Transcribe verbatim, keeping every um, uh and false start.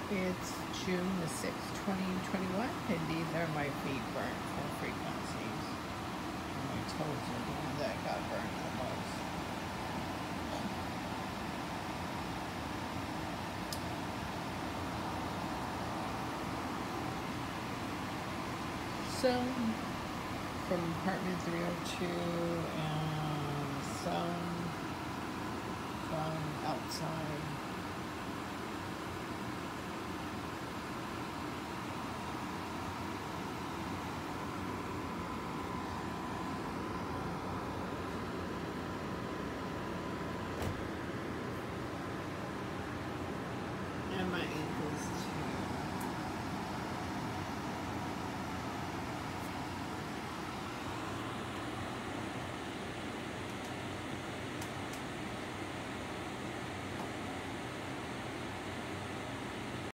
It's June the sixth, twenty twenty-one, and these are my feet burnt for frequencies. And my toes are the one that got burned the most. So, from apartment three oh two, and some from outside